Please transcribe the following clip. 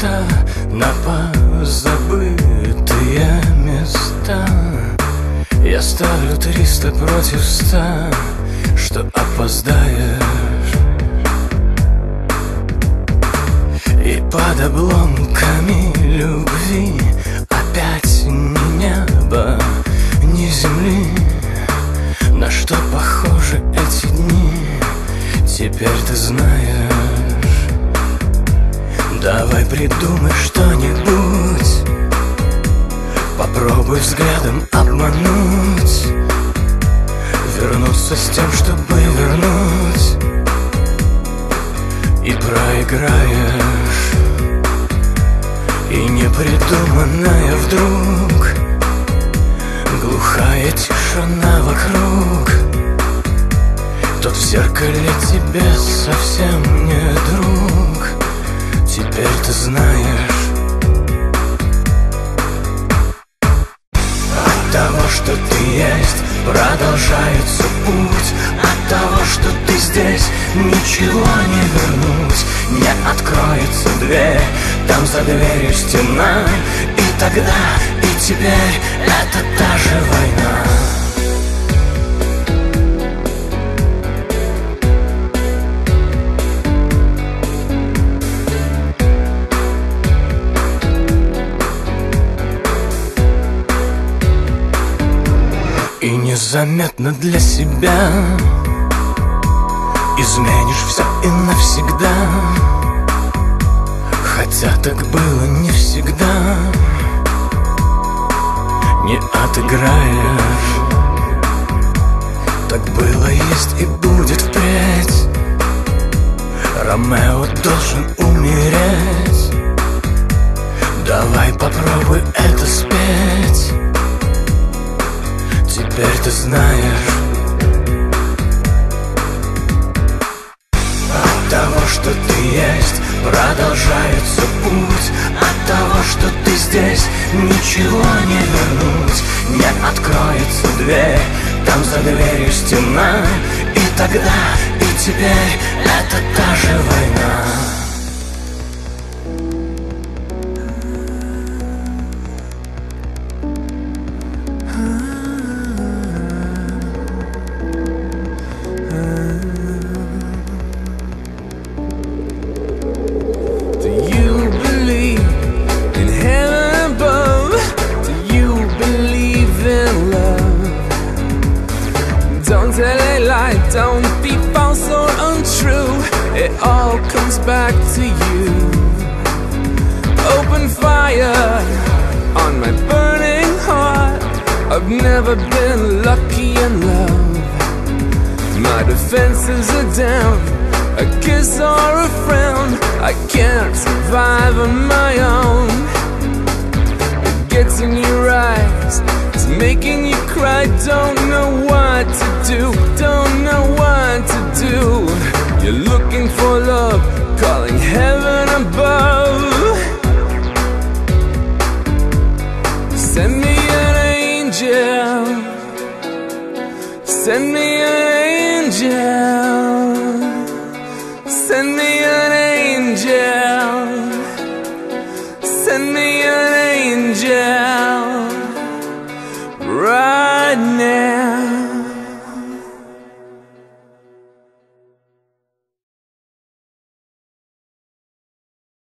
места, на позабытые места. Я ставлю 300 против 100, что опоздаешь. И под обломками любви опять ни неба, ни земли. На что похожи эти дни, теперь ты знаешь. Давай придумай что-нибудь, попробуй взглядом обмануть, вернуться с тем, чтобы вернуть. И проиграешь, и непридуманная вдруг глухая тишина вокруг. Тот в зеркале тебе совсем не друг, теперь ты знаешь. От того, что ты есть, продолжается путь. От того, что ты здесь, ничего не вернуть. Не откроется дверь, там за дверью стена. И тогда, и теперь это та же война. И незаметно для себя изменишь все и навсегда. Хотя так было не всегда, не отыграешь. Так было, есть и будет впредь. Ромео должен умереть. Давай попробуй это спеть. Теперь ты знаешь. От того, что ты есть, продолжается путь. От того, что ты здесь, ничего не вернуть. Не откроется дверь, там за дверью стена. И тогда, и теперь это та же война. Don't be false or untrue, it all comes back to you. Open fire on my burning heart. I've never been lucky in love. My defenses are down, a kiss or a frown. I can't survive on my own. It gets in your eyes, it's making you cry. Don't know what to do, don't know what to do. You're looking for love, calling heaven above. Send me an angel, send me an angel, send me an